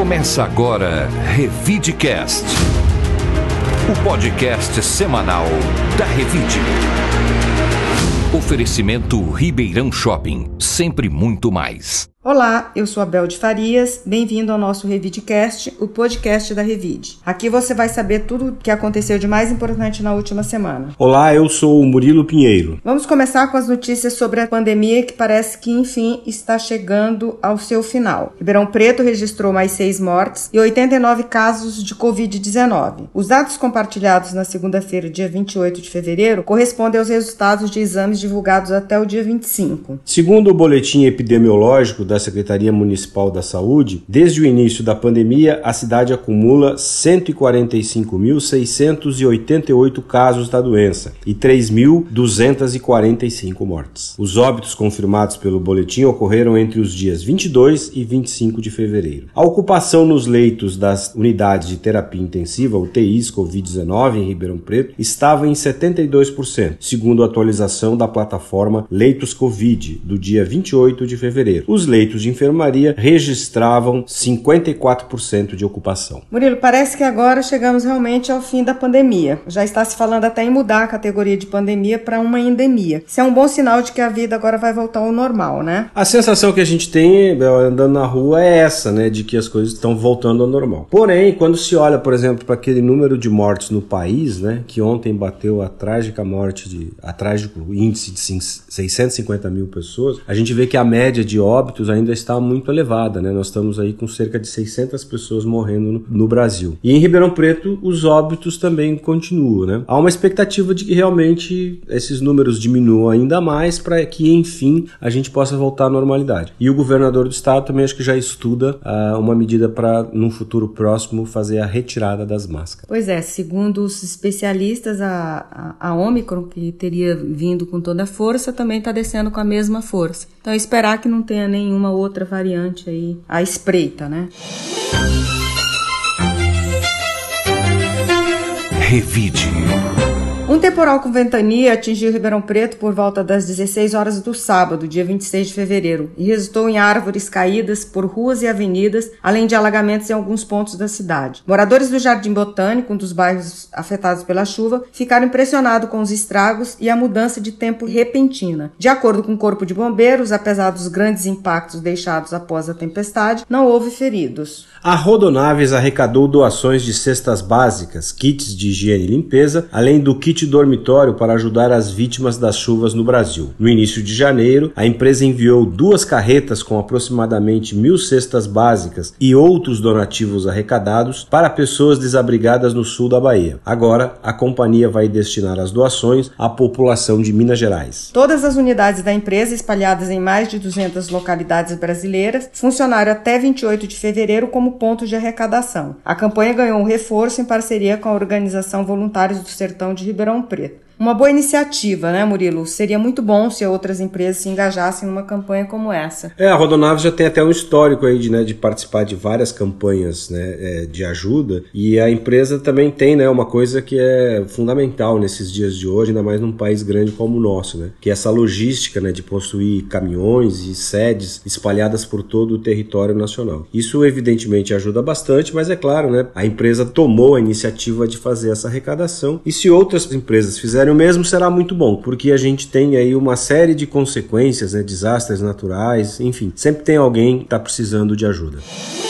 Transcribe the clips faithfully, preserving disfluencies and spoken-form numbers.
Começa agora Revidecast, o podcast semanal da Revide. Oferecimento Ribeirão Shopping, sempre muito mais. Olá, eu sou a Bel de Farias, bem-vindo ao nosso Revidecast, o podcast da Revide. Aqui você vai saber tudo o que aconteceu de mais importante na última semana. Olá, eu sou o Murilo Pinheiro. Vamos começar com as notícias sobre a pandemia que parece que, enfim, está chegando ao seu final. Ribeirão Preto registrou mais seis mortes e oitenta e nove casos de covid dezenove. Os dados compartilhados na segunda-feira, dia vinte e oito de fevereiro, correspondem aos resultados de exames divulgados até o dia vinte e cinco. Segundo o boletim epidemiológico da Secretaria Municipal da Saúde, desde o início da pandemia, a cidade acumula cento e quarenta e cinco mil, seiscentos e oitenta e oito casos da doença e três mil, duzentas e quarenta e cinco mortes. Os óbitos confirmados pelo boletim ocorreram entre os dias vinte e dois e vinte e cinco de fevereiro. A ocupação nos leitos das unidades de terapia intensiva, U T Is covid dezenove, em Ribeirão Preto, estava em setenta e dois por cento, segundo a atualização da plataforma Leitos Covid, do dia vinte e oito de fevereiro. Os leitos de enfermaria registravam cinquenta e quatro por cento de ocupação. Murilo, parece que agora chegamos realmente ao fim da pandemia. Já está se falando até em mudar a categoria de pandemia para uma endemia. Isso é um bom sinal de que a vida agora vai voltar ao normal, né? A sensação que a gente tem andando na rua é essa, né? De que as coisas estão voltando ao normal. Porém, quando se olha, por exemplo, para aquele número de mortes no país, né? Que ontem bateu a trágica morte, de, a trágico índice de seiscentos e cinquenta mil pessoas, a gente vê que a média de óbitos ainda está muito elevada, né? Nós estamos aí com cerca de seiscentas pessoas morrendo no, no Brasil. E em Ribeirão Preto, os óbitos também continuam, né? Há uma expectativa de que realmente esses números diminuam ainda mais para que, enfim, a gente possa voltar à normalidade. E o governador do estado também acho que já estuda uh, uma medida para, num futuro próximo, fazer a retirada das máscaras. Pois é, segundo os especialistas, a, a, a Ômicron, que teria vindo com toda a força, também está descendo com a mesma força. Então, esperar que não tenha nenhuma outra variante aí à espreita, né? Revide. Um temporal com ventania atingiu Ribeirão Preto por volta das dezesseis horas do sábado, dia vinte e seis de fevereiro, e resultou em árvores caídas por ruas e avenidas, além de alagamentos em alguns pontos da cidade. Moradores do Jardim Botânico, um dos bairros afetados pela chuva, ficaram impressionados com os estragos e a mudança de tempo repentina. De acordo com o Corpo de Bombeiros, apesar dos grandes impactos deixados após a tempestade, não houve feridos. A Rodonaves arrecadou doações de cestas básicas, kits de higiene e limpeza, além do kit dormitório para ajudar as vítimas das chuvas no Brasil. No início de janeiro, a empresa enviou duas carretas com aproximadamente mil cestas básicas e outros donativos arrecadados para pessoas desabrigadas no sul da Bahia. Agora, a companhia vai destinar as doações à população de Minas Gerais. Todas as unidades da empresa, espalhadas em mais de duzentas localidades brasileiras, funcionaram até vinte e oito de fevereiro como ponto de arrecadação. A campanha ganhou um reforço em parceria com a organização Voluntários do Sertão de Ribeirão Preto. Uma boa iniciativa, né, Murilo? Seria muito bom se outras empresas se engajassem numa campanha como essa. É, a Rodonaves já tem até um histórico aí de, né, de participar de várias campanhas, né, é, de ajuda, e a empresa também tem, né, uma coisa que é fundamental nesses dias de hoje, ainda mais num país grande como o nosso, né, que é essa logística, né, de possuir caminhões e sedes espalhadas por todo o território nacional. Isso evidentemente ajuda bastante, mas é claro, né, a empresa tomou a iniciativa de fazer essa arrecadação, e se outras empresas fizerem o mesmo, será muito bom, porque a gente tem aí uma série de consequências, né, desastres naturais, enfim, sempre tem alguém que está precisando de ajuda.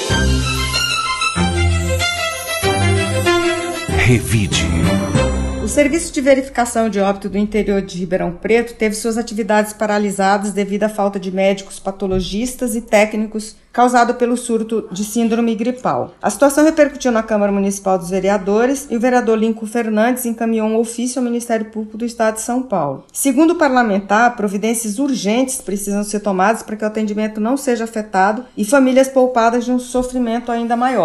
Revide. O Serviço de Verificação de Óbito do interior de Ribeirão Preto teve suas atividades paralisadas devido à falta de médicos patologistas e técnicos causado pelo surto de síndrome gripal. A situação repercutiu na Câmara Municipal dos Vereadores e o vereador Lincoln Fernandes encaminhou um ofício ao Ministério Público do Estado de São Paulo. Segundo o parlamentar, providências urgentes precisam ser tomadas para que o atendimento não seja afetado e famílias poupadas de um sofrimento ainda maior.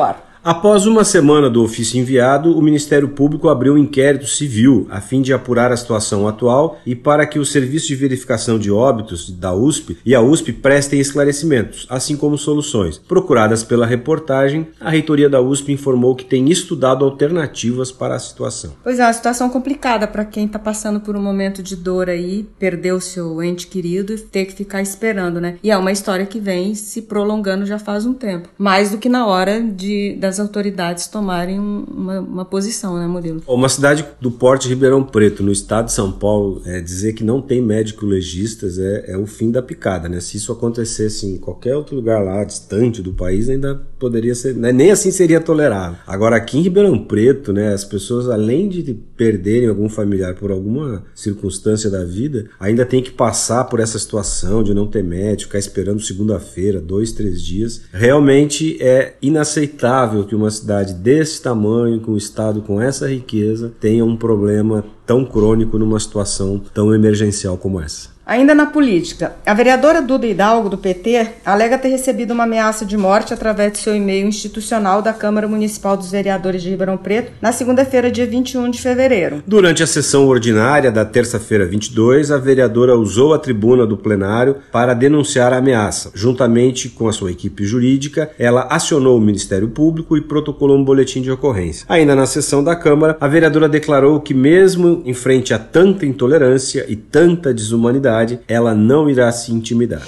Após uma semana do ofício enviado, o Ministério Público abriu um inquérito civil a fim de apurar a situação atual e para que o Serviço de Verificação de Óbitos da U S P e a U S P prestem esclarecimentos, assim como soluções. Procuradas pela reportagem, a reitoria da U S P informou que tem estudado alternativas para a situação. Pois é, uma situação complicada para quem está passando por um momento de dor aí, perder o seu ente querido e ter que ficar esperando, né? E é uma história que vem se prolongando já faz um tempo, mais do que na hora de, das autoridades tomarem uma, uma posição, né, Murilo? Uma cidade do porte de Ribeirão Preto, no estado de São Paulo, é, dizer que não tem médico legistas é, é o fim da picada, né? Se isso acontecesse em qualquer outro lugar lá, distante do país, ainda poderia ser, né? Nem assim seria tolerável. Agora, aqui em Ribeirão Preto, né, as pessoas, além de perderem algum familiar por alguma circunstância da vida, ainda tem que passar por essa situação de não ter médico, ficar esperando segunda-feira, dois, três dias. Realmente é inaceitável que uma cidade desse tamanho, com um estado com essa riqueza, tenha um problema tão crônico numa situação tão emergencial como essa. Ainda na política, a vereadora Duda Hidalgo, do P T, alega ter recebido uma ameaça de morte através de seu e-mail institucional da Câmara Municipal dos Vereadores de Ribeirão Preto na segunda-feira, dia vinte e um de fevereiro. Durante a sessão ordinária da terça-feira vinte e dois, a vereadora usou a tribuna do plenário para denunciar a ameaça. Juntamente com a sua equipe jurídica, ela acionou o Ministério Público e protocolou um boletim de ocorrência. Ainda na sessão da Câmara, a vereadora declarou que mesmo em frente a tanta intolerância e tanta desumanidade, ela não irá se intimidar.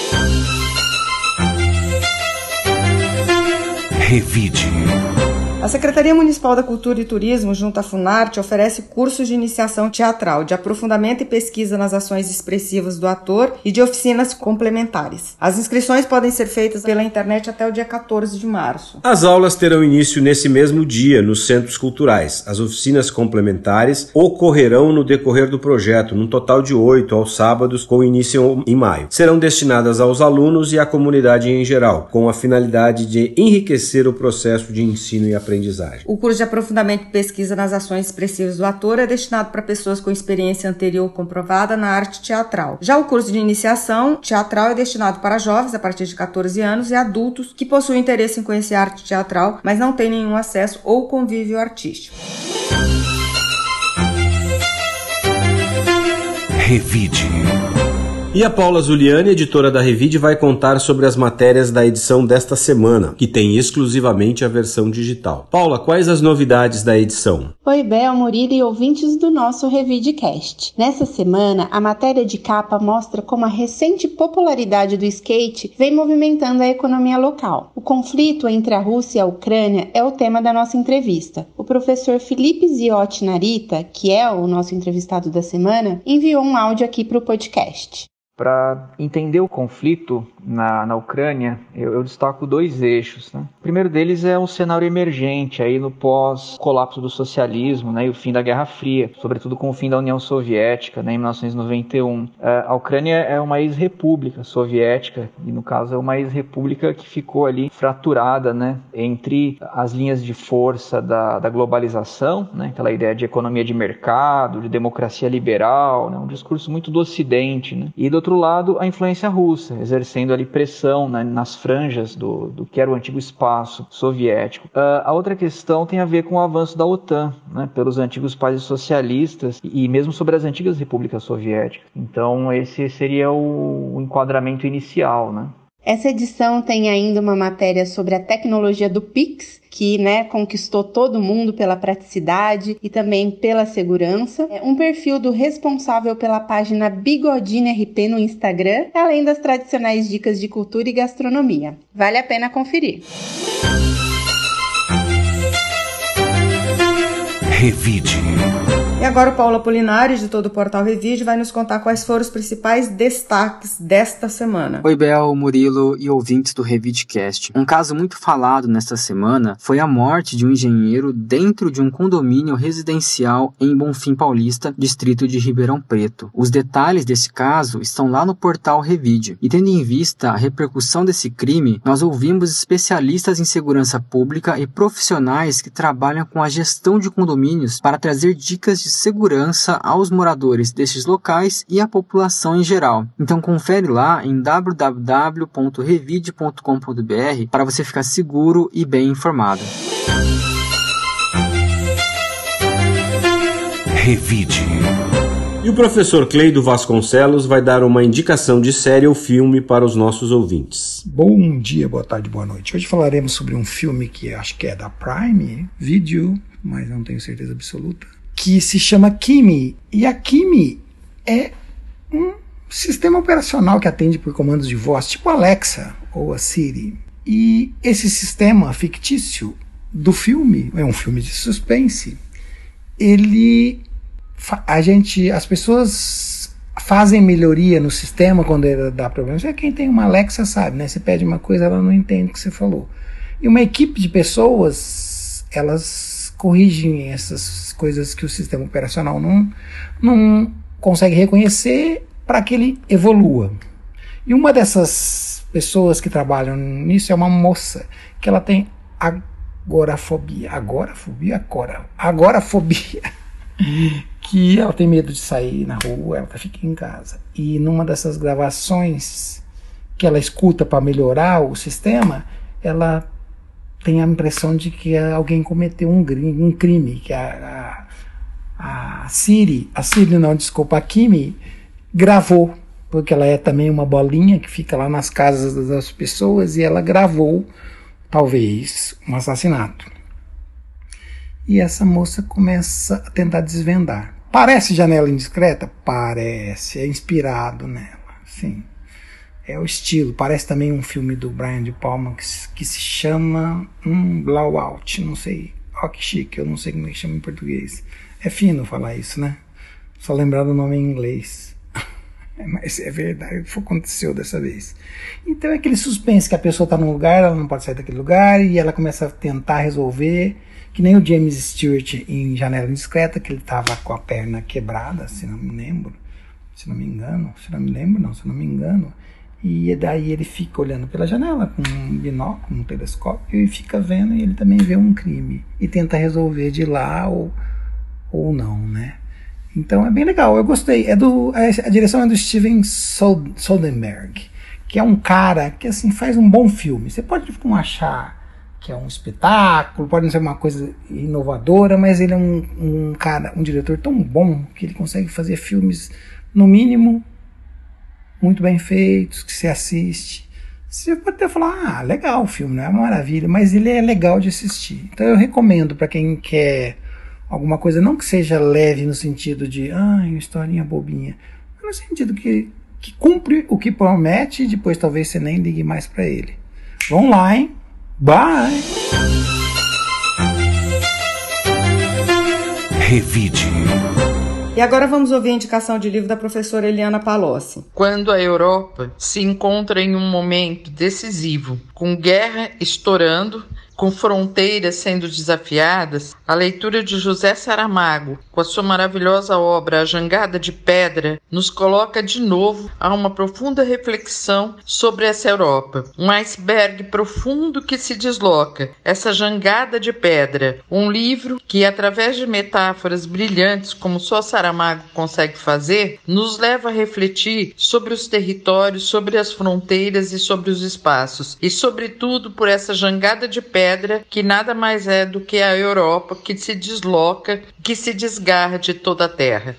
Revide. A Secretaria Municipal da Cultura e Turismo, junto à Funarte, oferece cursos de iniciação teatral, de aprofundamento e pesquisa nas ações expressivas do ator e de oficinas complementares. As inscrições podem ser feitas pela internet até o dia quatorze de março. As aulas terão início nesse mesmo dia, nos centros culturais. As oficinas complementares ocorrerão no decorrer do projeto, num total de oito aos sábados, com início em maio. Serão destinadas aos alunos e à comunidade em geral, com a finalidade de enriquecer o processo de ensino e aprendizagem. O curso de aprofundamento e pesquisa nas ações expressivas do ator é destinado para pessoas com experiência anterior comprovada na arte teatral. Já o curso de iniciação teatral é destinado para jovens a partir de quatorze anos e adultos que possuem interesse em conhecer a arte teatral, mas não têm nenhum acesso ou convívio artístico. Revide. E a Paula Zuliani, editora da Revide, vai contar sobre as matérias da edição desta semana, que tem exclusivamente a versão digital. Paula, quais as novidades da edição? Oi, Bel, Murilo e ouvintes do nosso Revidecast. Nessa semana, a matéria de capa mostra como a recente popularidade do skate vem movimentando a economia local. O conflito entre a Rússia e a Ucrânia é o tema da nossa entrevista. O professor Felipe Ziotti Narita, que é o nosso entrevistado da semana, enviou um áudio aqui para o podcast. Para entender o conflito na, na Ucrânia, eu, eu destaco dois eixos, né? O primeiro deles é um cenário emergente aí no pós-colapso do socialismo, né, e o fim da Guerra Fria, sobretudo com o fim da União Soviética, né, em mil novecentos e noventa e um. A Ucrânia é uma ex-república soviética, e no caso é uma ex-república que ficou ali fraturada, né, entre as linhas de força da, da globalização, né, aquela ideia de economia de mercado, de democracia liberal, né, um discurso muito do Ocidente, né, e do outro lado, a influência russa, exercendo ali pressão, né, nas franjas do, do que era o antigo espaço soviético. Uh, a outra questão tem a ver com o avanço da OTAN, né, pelos antigos países socialistas e mesmo sobre as antigas repúblicas soviéticas. Então, esse seria o, o enquadramento inicial, né? Essa edição tem ainda uma matéria sobre a tecnologia do Pix, que, né, conquistou todo mundo pela praticidade e também pela segurança. Um perfil do responsável pela página Bigodinho R P no Instagram, além das tradicionais dicas de cultura e gastronomia. Vale a pena conferir. Revide. E agora o Paulo Apolinário, de todo o portal Revide, vai nos contar quais foram os principais destaques desta semana. Oi, Bel, Murilo e ouvintes do Revidecast. Um caso muito falado nesta semana foi a morte de um engenheiro dentro de um condomínio residencial em Bonfim Paulista, distrito de Ribeirão Preto. Os detalhes desse caso estão lá no portal Revide. E tendo em vista a repercussão desse crime, nós ouvimos especialistas em segurança pública e profissionais que trabalham com a gestão de condomínios condomínios para trazer dicas de segurança aos moradores destes locais e à população em geral. Então confere lá em w w w ponto revide ponto com ponto b r para você ficar seguro e bem informado. Revide. E o professor Cleido Vasconcelos vai dar uma indicação de série ou filme para os nossos ouvintes. Bom dia, boa tarde, boa noite. Hoje falaremos sobre um filme que acho que é da Prime Video, mas não tenho certeza absoluta, que se chama Kimi. E a Kimi é um sistema operacional que atende por comandos de voz, tipo a Alexa ou a Siri. E esse sistema fictício do filme, é um filme de suspense, ele... A gente, as pessoas fazem melhoria no sistema quando ele dá problema. É quem tem uma Alexa sabe, né? Você pede uma coisa, ela não entende o que você falou. E uma equipe de pessoas, elas corrigem essas coisas que o sistema operacional não, não consegue reconhecer para que ele evolua. E uma dessas pessoas que trabalham nisso é uma moça que ela tem agorafobia. Agorafobia? Agora. Agorafobia. Que ela tem medo de sair na rua, ela fica em casa. E numa dessas gravações que ela escuta para melhorar o sistema, ela tem a impressão de que alguém cometeu um, um crime, que a, a, a Siri, a Siri não, desculpa, a Kimi gravou, porque ela é também uma bolinha que fica lá nas casas das pessoas, e ela gravou, talvez, um assassinato. E essa moça começa a tentar desvendar. Parece Janela Indiscreta? Parece. É inspirado nela. Sim. É o estilo. Parece também um filme do Brian De Palma que, que se chama um Blowout. Não sei. Ó, que chique. Eu não sei como é que chama em português. É fino falar isso, né? Só lembrar do nome em inglês. Mas é verdade. Aconteceu dessa vez. Então é aquele suspense que a pessoa está num lugar, ela não pode sair daquele lugar e ela começa a tentar resolver. Que nem o James Stewart em Janela Indiscreta, que ele estava com a perna quebrada, se não me lembro, se não me engano, se não me lembro não, se não me engano, e daí ele fica olhando pela janela com um binóculo, um telescópio, e fica vendo, e ele também vê um crime, e tenta resolver de lá ou, ou não, né? Então é bem legal, eu gostei, é do, a direção é do Steven Soderbergh, que é um cara que assim, faz um bom filme, você pode não achar que é um espetáculo, pode não ser uma coisa inovadora, mas ele é um, um cara, um diretor tão bom que ele consegue fazer filmes, no mínimo, muito bem feitos, que você assiste. Você pode até falar, ah, legal o filme, não é uma maravilha, mas ele é legal de assistir. Então eu recomendo para quem quer alguma coisa, não que seja leve no sentido de, ah, uma historinha bobinha, mas no sentido que, que cumpre o que promete e depois talvez você nem ligue mais para ele. Vamos lá, hein? Bye! Revide. E agora vamos ouvir a indicação de livro da professora Eliana Palocci. Quando a Europa se encontra em um momento decisivo, com guerra estourando, com fronteiras sendo desafiadas, a leitura de José Saramago, com a sua maravilhosa obra A Jangada de Pedra, nos coloca de novo a uma profunda reflexão sobre essa Europa. Um iceberg profundo que se desloca, essa jangada de pedra. Um livro que, através de metáforas brilhantes, como só Saramago consegue fazer, nos leva a refletir sobre os territórios, sobre as fronteiras e sobre os espaços. E, sobretudo, por essa jangada de pedra que nada mais é do que a Europa que se desloca, que se desgarra de toda a terra.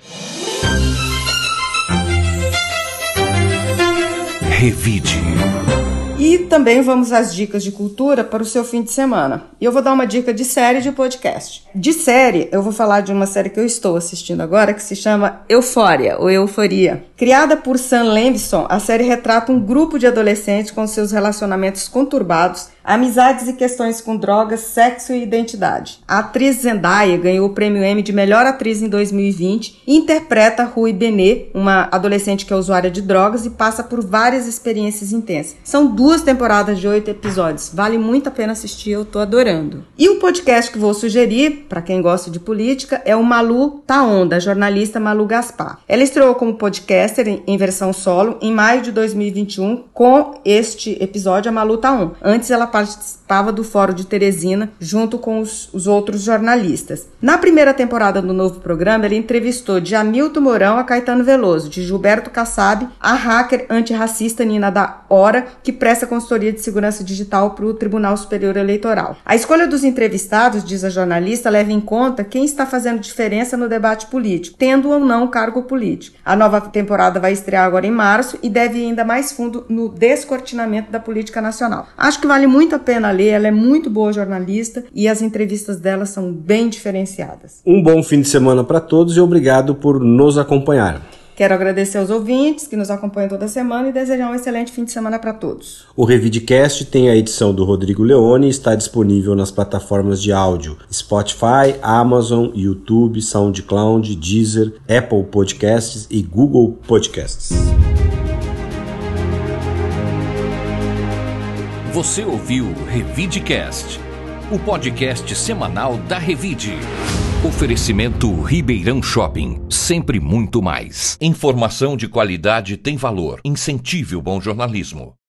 Revide. E também vamos às dicas de cultura para o seu fim de semana. E eu vou dar uma dica de série e de podcast. De série, eu vou falar de uma série que eu estou assistindo agora, que se chama Euphoria, ou Euforia. Criada por Sam Levinson, a série retrata um grupo de adolescentes com seus relacionamentos conturbados, amizades e questões com drogas, sexo e identidade. A atriz Zendaya ganhou o prêmio Emmy de melhor atriz em dois mil e vinte e interpreta Rui Benet, uma adolescente que é usuária de drogas e passa por várias experiências intensas. São duas temporadas de oito episódios. Vale muito a pena assistir, eu tô adorando. E o podcast que vou sugerir, para quem gosta de política, é o Malu Tá On, da jornalista Malu Gaspar. Ela estreou como podcaster em, em versão solo em maio de dois mil e vinte e um com este episódio, a Malu Tá On. Antes ela participava do Fórum de Teresina junto com os, os outros jornalistas. Na primeira temporada do novo programa, ele entrevistou de Hamilton Mourão a Caetano Veloso, de Gilberto Kassab a hacker antirracista Nina da Hora, que presta consultoria de segurança digital para o Tribunal Superior Eleitoral. A escolha dos entrevistados, diz a jornalista, leva em conta quem está fazendo diferença no debate político, tendo ou não cargo político. A nova temporada vai estrear agora em março e deve ir ainda mais fundo no descortinamento da política nacional. Acho que vale muito a pena ler, ela é muito boa jornalista e as entrevistas dela são bem diferenciadas. Um bom fim de semana para todos e obrigado por nos acompanhar. Quero agradecer aos ouvintes que nos acompanham toda semana e desejar um excelente fim de semana para todos. O Revidcast tem a edição do Rodrigo Leone e está disponível nas plataformas de áudio Spotify, Amazon, YouTube, SoundCloud, Deezer, Apple Podcasts e Google Podcasts. Você ouviu o Revidcast, o podcast semanal da Revide. Oferecimento Ribeirão Shopping, sempre muito mais. Informação de qualidade tem valor. Incentive o bom jornalismo.